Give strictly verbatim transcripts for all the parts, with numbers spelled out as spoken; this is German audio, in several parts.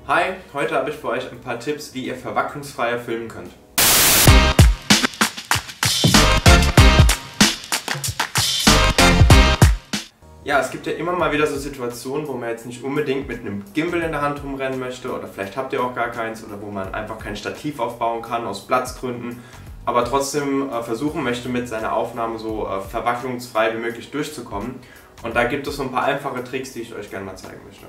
Hi, heute habe ich für euch ein paar Tipps, wie ihr verwacklungsfreier filmen könnt. Ja, es gibt ja immer mal wieder so Situationen, wo man jetzt nicht unbedingt mit einem Gimbal in der Hand rumrennen möchte oder vielleicht habt ihr auch gar keins oder wo man einfach kein Stativ aufbauen kann aus Platzgründen, aber trotzdem äh, versuchen möchte, mit seiner Aufnahme so äh, verwacklungsfrei wie möglich durchzukommen. Und da gibt es so ein paar einfache Tricks, die ich euch gerne mal zeigen möchte.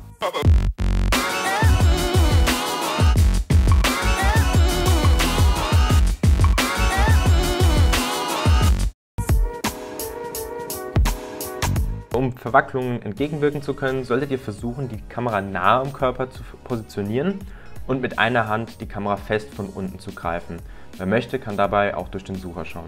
Um Verwacklungen entgegenwirken zu können, solltet ihr versuchen, die Kamera nahe am Körper zu positionieren und mit einer Hand die Kamera fest von unten zu greifen. Wer möchte, kann dabei auch durch den Sucher schauen.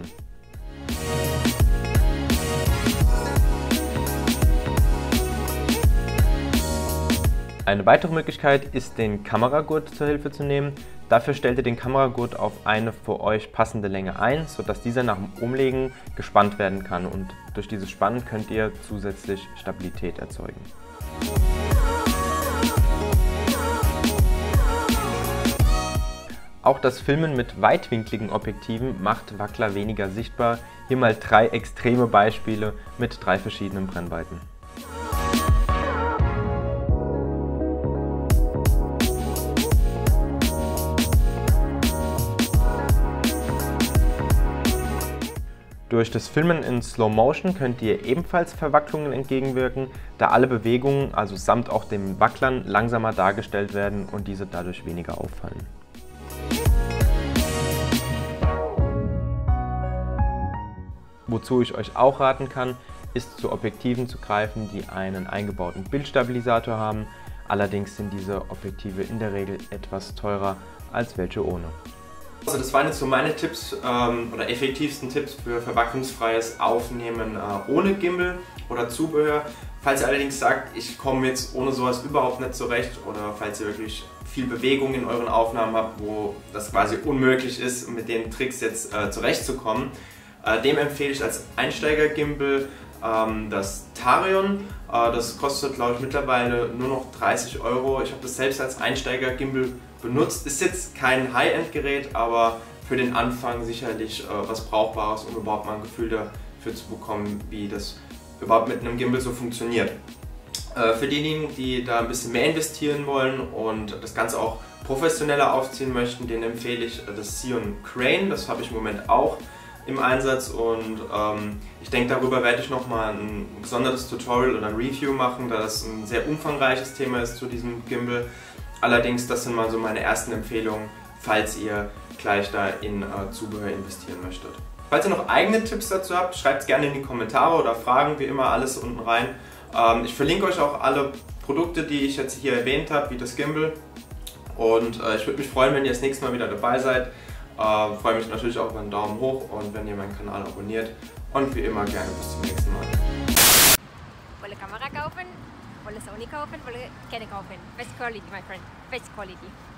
Eine weitere Möglichkeit ist, den Kameragurt zur Hilfe zu nehmen. Dafür stellt ihr den Kameragurt auf eine für euch passende Länge ein, sodass dieser nach dem Umlegen gespannt werden kann, und durch dieses Spannen könnt ihr zusätzlich Stabilität erzeugen. Auch das Filmen mit weitwinkligen Objektiven macht Wackler weniger sichtbar. Hier mal drei extreme Beispiele mit drei verschiedenen Brennweiten. Durch das Filmen in Slow Motion könnt ihr ebenfalls Verwacklungen entgegenwirken, da alle Bewegungen, also samt auch dem Wacklern, langsamer dargestellt werden und diese dadurch weniger auffallen. Wozu ich euch auch raten kann, ist zu Objektiven zu greifen, die einen eingebauten Bildstabilisator haben. Allerdings sind diese Objektive in der Regel etwas teurer als welche ohne. Also das waren jetzt so meine Tipps ähm, oder effektivsten Tipps für verwacklungsfreies Aufnehmen äh, ohne Gimbal oder Zubehör. Falls ihr allerdings sagt, ich komme jetzt ohne sowas überhaupt nicht zurecht, oder falls ihr wirklich viel Bewegung in euren Aufnahmen habt, wo das quasi unmöglich ist, mit den Tricks jetzt äh, zurechtzukommen, äh, dem empfehle ich als Einsteiger-Gimbal ähm, das Tarion. Äh, das kostet, glaube ich, mittlerweile nur noch dreißig Euro. Ich habe das selbst als Einsteiger-Gimbal benutzt. Ist jetzt kein High-End-Gerät, aber für den Anfang sicherlich äh, was Brauchbares, um überhaupt mal ein Gefühl dafür zu bekommen, wie das überhaupt mit einem Gimbal so funktioniert. Äh, für diejenigen, die da ein bisschen mehr investieren wollen und das Ganze auch professioneller aufziehen möchten, denen empfehle ich äh, das Xeon Crane. Das habe ich im Moment auch im Einsatz, und ähm, ich denke, darüber werde ich nochmal ein gesondertes Tutorial oder ein Review machen, da das ein sehr umfangreiches Thema ist zu diesem Gimbal. Allerdings, das sind mal so meine ersten Empfehlungen, falls ihr gleich da in äh, Zubehör investieren möchtet. Falls ihr noch eigene Tipps dazu habt, schreibt es gerne in die Kommentare oder Fragen, wie immer alles unten rein. Ähm, ich verlinke euch auch alle Produkte, die ich jetzt hier erwähnt habe, wie das Gimbal. Und äh, ich würde mich freuen, wenn ihr das nächste Mal wieder dabei seid. Äh, freue mich natürlich auch über einen Daumen hoch und wenn ihr meinen Kanal abonniert. Und wie immer gerne bis zum nächsten Mal. Wolle Kamera kaufen, wolle Sony kaufen, wolle Canon kaufen. Best quality, my friend. Best quality.